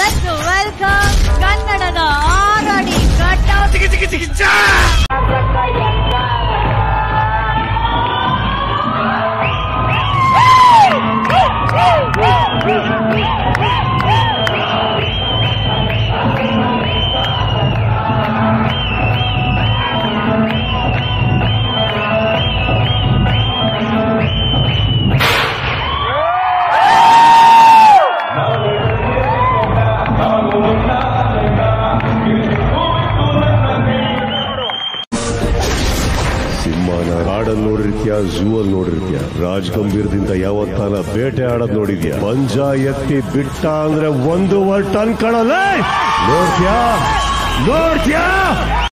Let's welcome ಕನ್ನಡದ ಆರಡಿ ಕಟ್ಟ ಆಡಲ್ ನೋಡಿರ್ತೀಯ, zoo ಅಲ್ಲಿ ನೋಡಿರ್ತೀಯ, ರಾಜ್ ಗಂಭೀರದಿಂದ ಯಾವತ್ತಾನ ಬೇಟೆ ಆಡೋದ್ ನೋಡಿದ್ಯಾ? ಪಂಜ ಎತ್ತಿ ಬಿಟ್ಟ ಅಂದ್ರೆ 1.5 ಟನ್ ಕಣಲ್ಲ. ನೋಡ್ತ್ಯಾ